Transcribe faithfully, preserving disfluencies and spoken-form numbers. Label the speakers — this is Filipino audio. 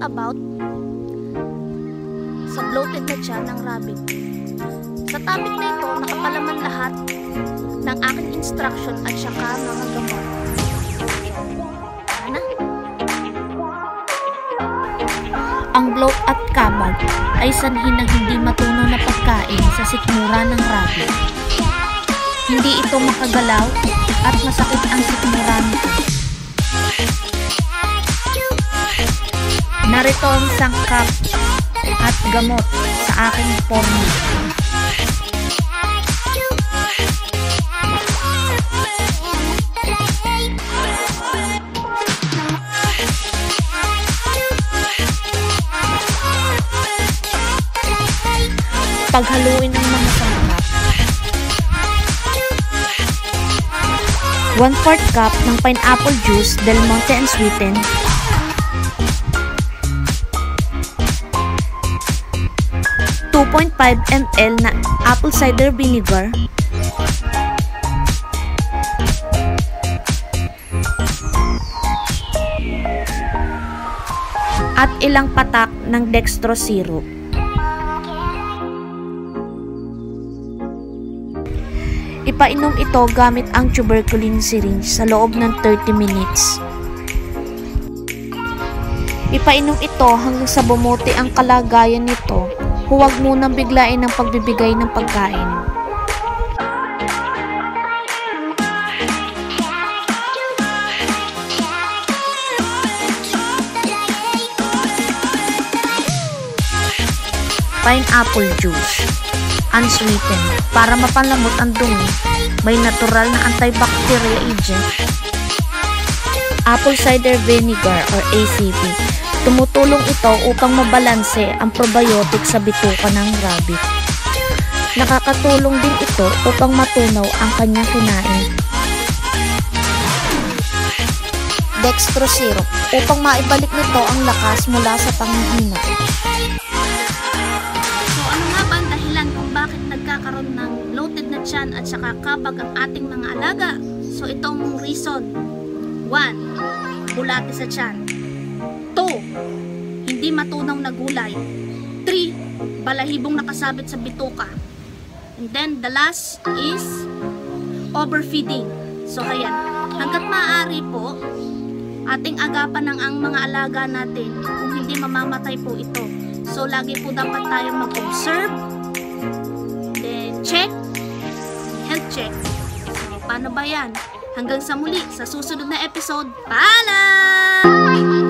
Speaker 1: about sa bloated na tiyan ng rabbit. Sa topic na ito, nakapalaman lahat ng aking instruction at saka mga gamot. Ano? Ang bloat at kabag ay sanhi ng hindi matunaw na pagkain sa sikmura ng rabbit. Hindi ito makagalaw at masakit ang sikmura nito. Narito ang sangkap at gamot sa aking formula. Paghaluin ang mga sangkap. one fourth cup ng pineapple juice Del Monte and sweetened. two point five milliliters na apple cider vinegar. At ilang patak ng dextrose syrup. Ipainom ito gamit ang tuberculin syringe sa loob ng thirty minutes. Ipainom ito hanggang sa bumuti ang kalagayan nito. Huwag munang biglain ang pagbibigay ng pagkain. Pineapple juice unsweetened para mapanlamot ang dumi, may natural na antibacterial agent. Apple cider vinegar or A C V. Tumutulong ito upang mabalanse ang probiotic sa bituka ng rabbit. Nakakatulong din ito upang matunaw ang kanyang kinain. Dextrose syrup upang maibalik nito ang lakas mula sa panghihina. Bakit nagkakaroon ng bloated na tiyan at saka kabag ang ating mga alaga? So itong reason. one. Bulate sa tiyan. two. Hindi matunaw na gulay. three. Balahibong nakasabit sa bituka. And then the last is overfeeding. So ayan, hanggat maaari po ating agapan ng ang mga alaga natin kung hindi mamamatay po ito. So lagi po dapat tayong mag-observe, check, health check. So, paano ba yan? Hanggang sa muli, sa susunod na episode, paalam!